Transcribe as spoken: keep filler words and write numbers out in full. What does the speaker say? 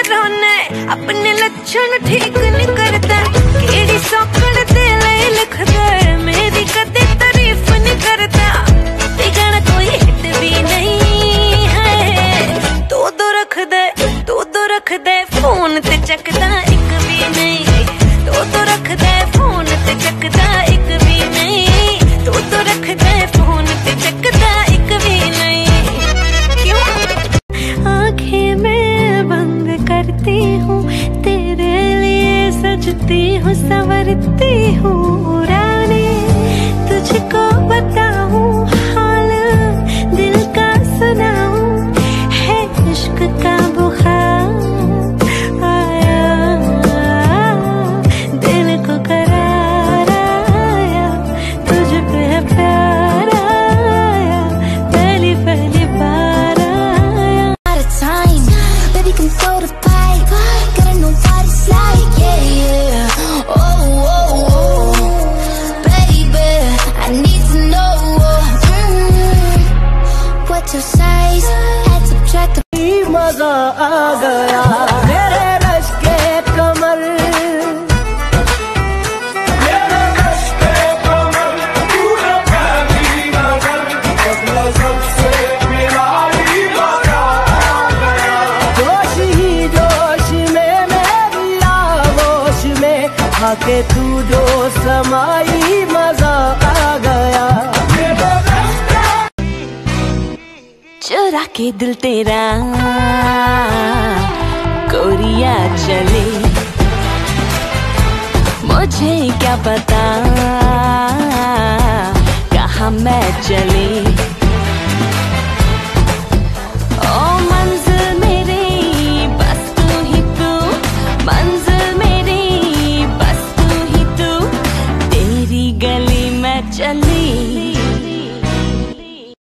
रोने अपने लक्षण ठीक नहीं करता, केड़ी सौकड़ दे ले लिखदा मेरी कदे तारीफ नहीं करता, बिगड़ कोई हिट भी नहीं है, दो दो रख दे दो दो रख दे फोन ते चकदा एक भी नहीं, दो दो रख दे फोन ते चकदा एक भी नहीं, दो दो रख दे फोन ते चकदा एक भी नहीं। क्यों आंखें मैं बंद करती हूँ, तेरे लिए सजती हूँ संवरती हूँ रानी, तुझको बताऊँ हाल दिल का सुनाऊँ, है इश्क का बुखार आया, दिल को करार आया, तुझ पे प्यार आया, पहली पहली बार आया। Out of time, baby come throw the pipe, gotta know what it's like, yeah yeah. Oh oh oh, baby, I need to know, mm, what's your size? Add subtract. मजा आ गया मेरे रश के कमर, मेरे रश के कमर पूरा फैली नजर, अपने सबसे मिला ही मजा आ गया, जोश ही जोश में मेरी आगोश में आके तू जो समाई मजा आ गया, चुरा के दिल तेरा कोरिया चले, मुझे क्या पता कहाँ मैं चले, ओ मंजिल मेरी बस तू ही तू, मंजिल मेरी बस तू ही तू, तेरी गली में चली